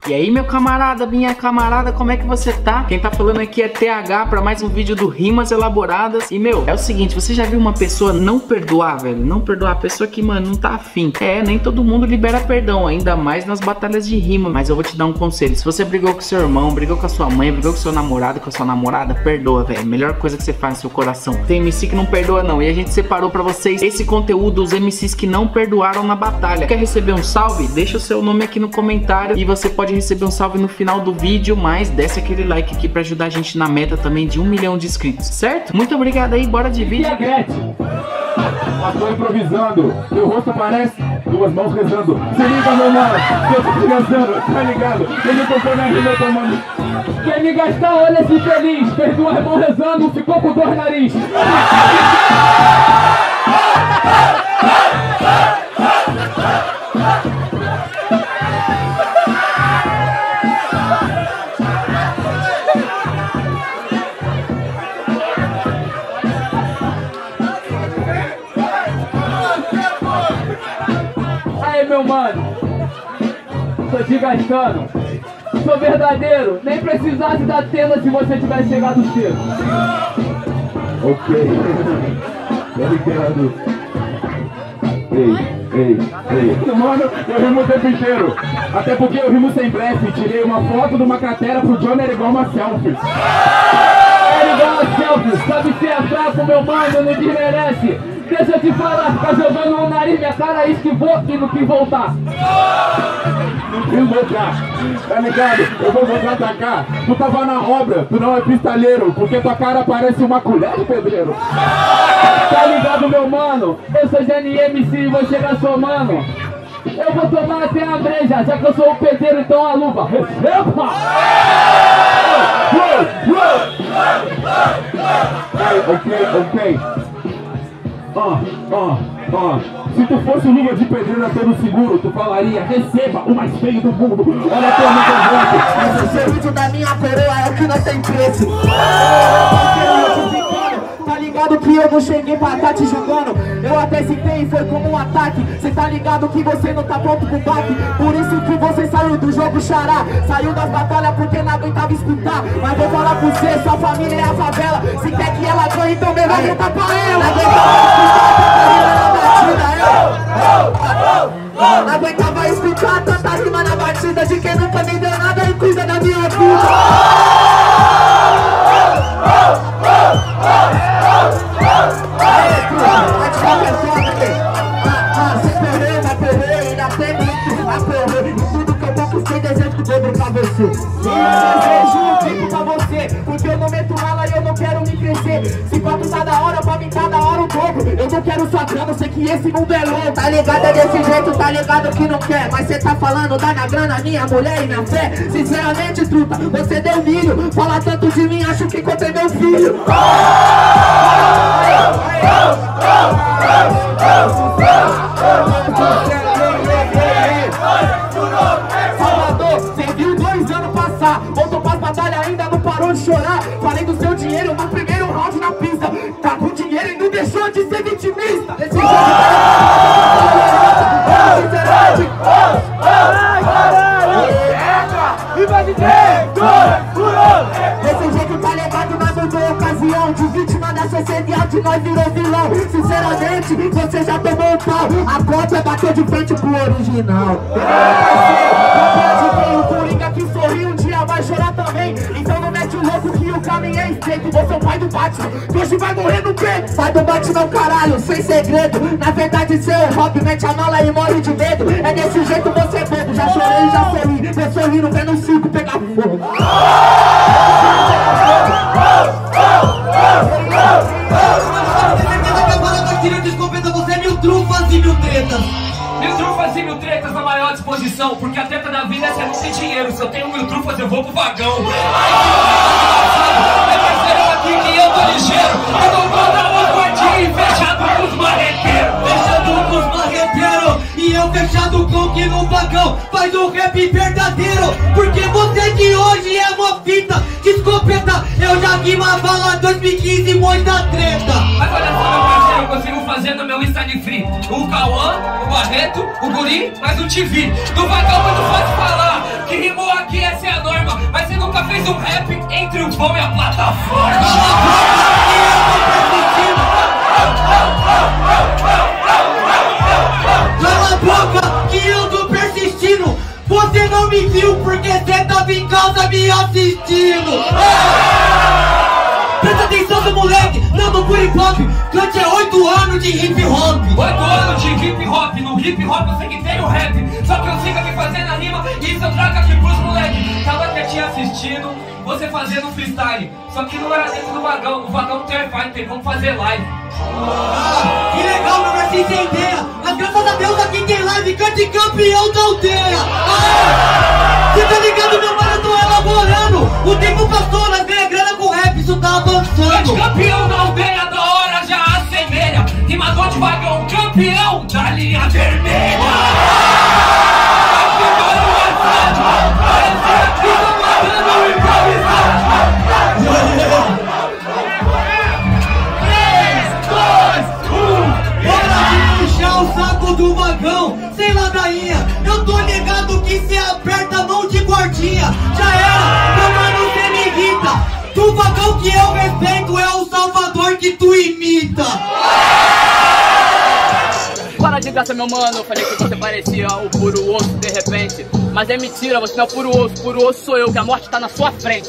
E aí, meu camarada, minha camarada, como é que você tá? Quem tá falando aqui é TH pra mais um vídeo do Rimas Elaboradas. E, meu, é o seguinte, você já viu uma pessoa não perdoar, velho? Não perdoar, a pessoa que, mano, não tá afim. Nem todo mundo libera perdão, ainda mais nas batalhas de rima. Mas eu vou te dar um conselho, se você brigou com seu irmão, brigou com a sua mãe, brigou com seu namorado, com a sua namorada, perdoa, velho. Melhor coisa que você faz no seu coração. Tem MC que não perdoa, não. E a gente separou pra vocês esse conteúdo, os MCs que não perdoaram na batalha. Quer receber um salve? Deixa o seu nome aqui no comentário e você pode receber um salve no final do vídeo, mas desce aquele like aqui pra ajudar a gente na meta também de 1 milhão de inscritos, certo? Muito obrigado aí, bora de vídeo. Tô improvisando, meu rosto parece duas mãos rezando. Se liga, meu mano, eu tô te gastando, tá ligado? Eu não tô na rima tomando. Quem me gastar, olha esse feliz. Fez duas mãos rezando, ficou com dor nariz. Meu mano, tô te gastando, sou verdadeiro, nem precisasse da tenda se você tivesse chegado cedo. Ok, obrigado. Ei. Mano, eu rimo o tempo inteiro, até porque eu rimo sem blefe. Tirei uma foto de uma cratera pro Johnny, era igual uma selfie. Era igual uma selfie, sabe ser fraco, meu mano, não desmerece. Deixa eu te falar, ficar jogando no nariz, minha cara esquivou e não quis voltar. Não quis voltar, tá ligado? Eu vou contra-atacar. Tu tava na obra, tu não é pistaleiro, porque tua cara parece uma colher de pedreiro. Tá ligado, meu mano? Eu sou GNMC e vou chegar somando. Eu vou tomar até a breja, já que eu sou o pedreiro, então a luva. Receba! Ok. Se tu fosse luva de pedreiro todo seguro, tu falaria, receba o mais feio do mundo. Olha a tua amiga. Esse vídeo da minha coroa é o que não tem preço. Tá ligado que eu não cheguei pra tá te julgando. Eu até citei e foi como um ataque. Cê tá ligado que você não tá pronto pro baque. Por isso que você saiu do jogo xará. Saiu das batalhas porque não aguentava escutar. Mas vou falar pra você, sua família é a favela. Se quer que ela ganhe, então melhor voltar pra ela. Não aguentava escutar tanta rima na batida de quem nunca me deu nada e cuida da minha vida. Eu desejo um tempo pra você, porque eu não meto mala e eu não quero me crescer. Se quanto tá da hora, pra mim tá da hora o dobro. Eu não quero sua grana, eu sei que esse mundo é louco. Tá ligado, é desse jeito, tá ligado que não quer. Mas cê tá falando da minha grana, minha mulher e minha fé. Sinceramente, truta, você deu milho. Fala tanto de mim, acho que contei meu filho. Voltou pras batalhas, ainda não parou de chorar. Falei do seu dinheiro no primeiro round na pista. Tá com dinheiro e não deixou de ser vitimista. Esse jogo desse jeito tá ligado, mas mudou a ocasião. De vítima da sociedade, nós virou vilão. Sinceramente, você já tomou um pau. A conta é bater de frente pro original. O Coringa que sorriu um dia vai chorar também. Então não mete o louco que o caminho é estreito. Você é o pai do Batman, que hoje vai morrer no peito. Pai do Batman, caralho, sem segredo. Na verdade, seu hobby, mete a mala e morre de medo. É desse jeito você é bobo. Já chorei, já sorri. Eu sorrindo, vendo o circo pegar fogo. Querido, escopeta, você é mil trufas e mil tretas. Mil trufas e mil tretas na maior disposição. Porque a treta da vida é ser não ter dinheiro. Se eu tenho mil trufas, eu vou pro vagão. É parceiro aqui que eu tô ligeiro. Eu tô mandando os guardinhos fechado com os marreteiros. Fechado com os marreteiros. E eu fechado com que no vagão faz um rap verdadeiro. Porque você de hoje é uma fita de escopeta. Eu já vi uma bala 2015 muita treta. Mas olha só, meu parceiro, eu consigo fazer no meu Instagram free. O Cauã, o Barreto, o Guri, mas o TV. Do vagão muito fácil falar, que rimou a vão é a plataforma. Cala a boca que eu tô persistindo. Você não me viu porque você tava em casa me assistindo. Presta atenção do moleque, não do puro hip hop. Cante é 8 anos de hip hop. 8 anos de hip hop, no hip hop eu sei que tem o rap. Só que eu sigo aqui fazendo a rima e isso eu trago aqui pros moleques. Tava quietinho assistindo, você fazendo freestyle. Só que não era dentro do vagão, no vagão do Terrify, vamos fazer live. Que legal, meu Garcia sem ideia. Mas graças a Deus aqui tem live, cante campeão da aldeia. Cê tá ligado, meu mano, eu tô elaborando. O tempo passou, nós ganha grana com rap, isso tá avançando. Cante campeão da aldeia, da hora já assemelha. Rimador de vagão, campeão da linha vermelha. O saco do vagão, sem ladainha. Eu tô ligado que cê aperta a mão de guardinha. Já era, meu mano, cê me irrita. Do vagão que eu respeito é o Salvador que tu imita. Para de graça, meu mano, eu falei que você parecia o puro osso de repente. Mas é mentira, você não é puro osso sou eu, que a morte tá na sua frente.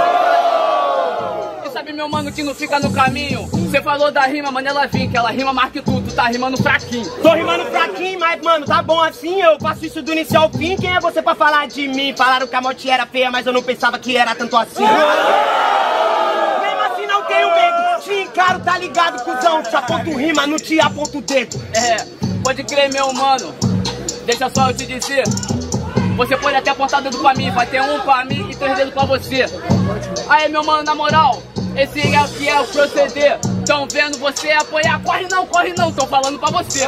Sabe, meu mano, que não fica no caminho. Você falou da rima, mano, ela vem, que ela rima mais que tu tá rimando fraquinho. Tô rimando fraquinho, mas, mano, tá bom assim. Eu faço isso do início ao fim. Quem é você pra falar de mim? Falaram que a morte era feia, mas eu não pensava que era tanto assim. Mesmo assim não tenho medo. Te encaro, tá ligado, cuzão? Te aponto rima, não te aponto o dedo. É, pode crer, meu mano. Deixa só eu te dizer. Você pode até apontar dedo pra mim, vai ter um pra mim e 3 dedos pra você. Aí, meu mano, na moral, esse é o que é o proceder. Tão vendo você apoiar, corre não, tô falando pra você.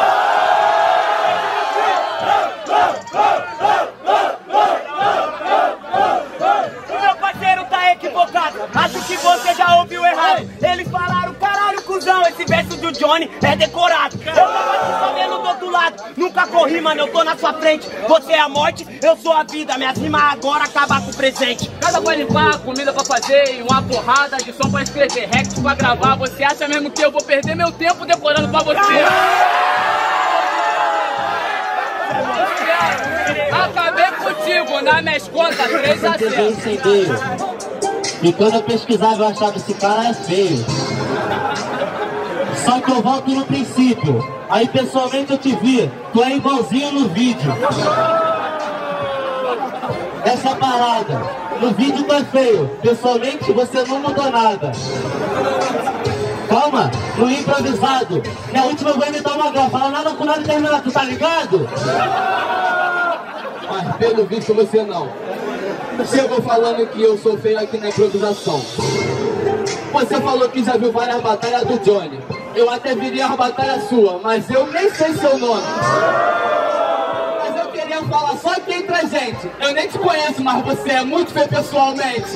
Meu parceiro tá equivocado, acho que você já ouviu errado. Eles falaram, caralho, cuzão, esse verso do Johnny é decorado. Eu tava aqui só vendo do outro lado, nunca corri, mano, eu tô na sua frente. Você é a morte, eu sou a vida, minhas rimas agora acabam com o presente. Casa pra limpar, comida pra fazer e uma porrada de som pra escrever, rex pra gravar. Você acha mesmo que eu vou perder meu tempo decorando pra você? Acabei contigo, na minha contas, 3 a 0. E quando eu pesquisava eu achava esse cara é feio. Só que eu volto no princípio. Aí pessoalmente eu te vi, tu é igualzinho no vídeo. Essa é a parada. No vídeo tu é feio, pessoalmente você não mudou nada. Calma, no improvisado. Na última eu vou inventar uma graça. Fala nada com nada e terminar, tu tá ligado? Mas pelo visto você não. Chegou falando que eu sou feio aqui na improvisação. Você falou que já viu várias batalhas do Johnny. Eu até viria a batalha sua, mas eu nem sei seu nome. Mas eu queria falar só aqui entre a gente. Eu nem te conheço, mas você é muito feio pessoalmente.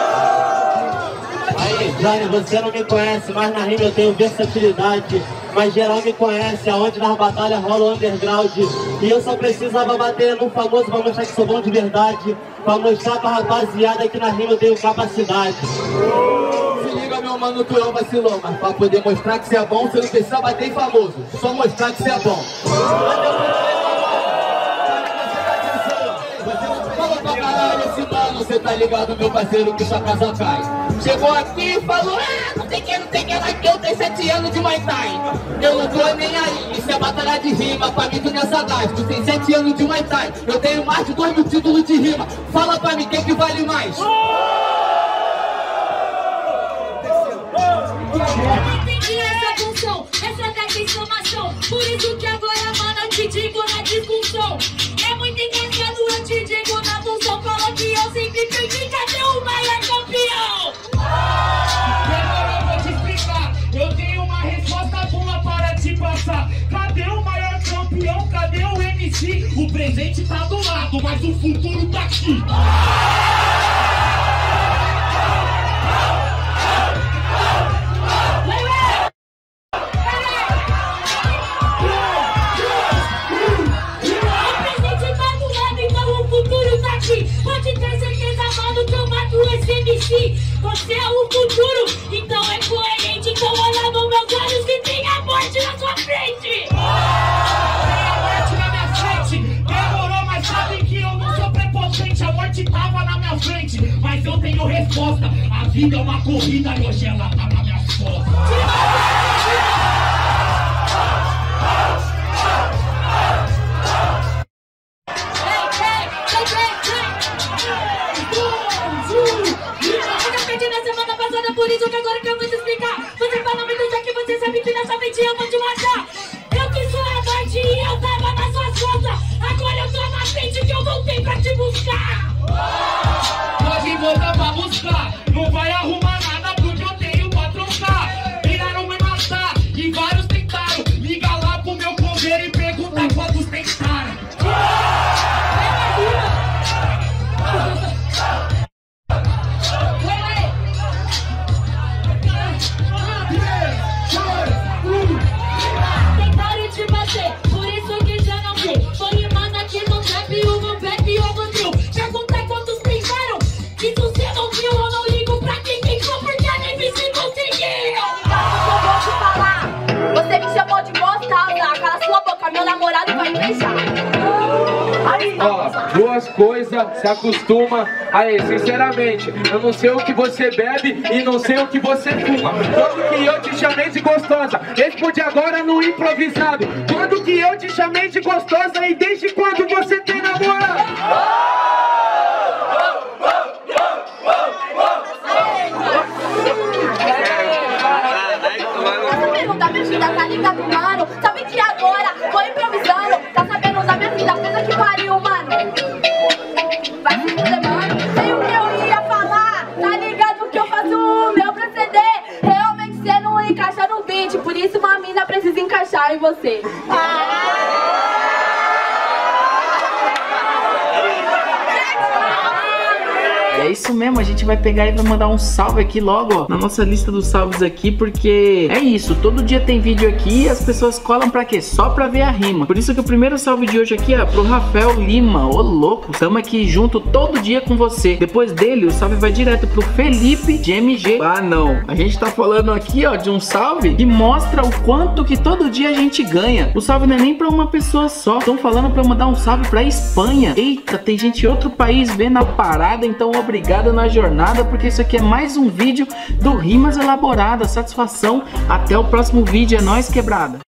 Aí, Johnny, você não me conhece, mas na rima eu tenho versatilidade. Mas geral me conhece, aonde nas batalhas rola o underground. E eu só precisava bater no famoso pra mostrar que sou bom de verdade. Pra mostrar pra rapaziada que na rima eu tenho capacidade. Se liga, meu mano, tu é um vacilão. Mas pra poder mostrar que você é bom, você não precisa bater em famoso. Só mostrar que você é bom. Você tá ligado, meu parceiro, que sua casa cai. Chegou aqui e falou, não sei que, ela que eu tenho 7 anos de Muay Thai. Eu não tô nem aí, isso é batalha de rima, pra mim tu não é sagaz. Tu tem 7 anos de Muay Thai, eu tenho mais de 2 mil títulos de rima. Fala pra mim, quem que vale mais? Entendi essa função, essa dessa exclamação. Por isso que agora, mano, eu te digo na discussão. É muito engraçado, eu te digo na função. Fala que eu sempre perdi, cadê o maior campeão? Agora eu vou te explicar, eu tenho uma resposta boa para te passar. Cadê o maior campeão, cadê o MC? O presente tá do lado, mas o futuro tá aqui. Pode ter certeza, mano, que eu mato esse MC. minha frente, mas eu tenho resposta. A vida é uma corrida e hoje ela tá na minha costas. Por isso que agora que eu vou te explicar. Você fala muito já que você sabe que nessa mente eu vou te matar. Eu que sou a noite e eu tava nas suas costas. Agora eu tô na frente que eu voltei pra te buscar. Pode voltar pra buscar, não vai arrumar nada porque eu tenho pra trocar. Viraram me matar e vários tentaram. Liga lá pro meu coveiro e pergunta quantos tentaram. Ó, duas coisas, se acostuma. Aí, sinceramente, eu não sei o que você bebe e não sei o que você fuma. Quando que eu te chamei de gostosa? Responde agora no improvisado. Quando que eu te chamei de gostosa e desde quando você tem namorado? Essa pergunta, minha filha, tá ligado, mano? Sabe que agora tô improvisando. Tá sabendo usar minha vida, puta que pariu, mano. Vai se fuder, mano. Sei o que eu ia falar. Tá ligado que eu faço o meu proceder. Realmente cê não encaixa no beat. Por isso uma mina precisa encaixar em você. É isso mesmo, a gente vai pegar e vai mandar um salve aqui logo, ó, na nossa lista dos salves aqui, porque é isso, todo dia tem vídeo aqui e as pessoas colam pra quê? Só pra ver a rima. Por isso que o primeiro salve de hoje aqui é pro Rafael Lima. Ô louco, tamo aqui junto todo dia com você. Depois dele, o salve vai direto pro Felipe de MG. Ah não, a gente tá falando aqui, ó, de um salve que mostra o quanto que todo dia a gente ganha. O salve não é nem pra uma pessoa só, estão falando pra eu mandar um salve pra Espanha. Eita, tem gente em outro país vendo a parada, então obrigado na jornada, porque isso aqui é mais um vídeo do Rimas Elaboradas. Satisfação, até o próximo vídeo, é nóis, quebrada.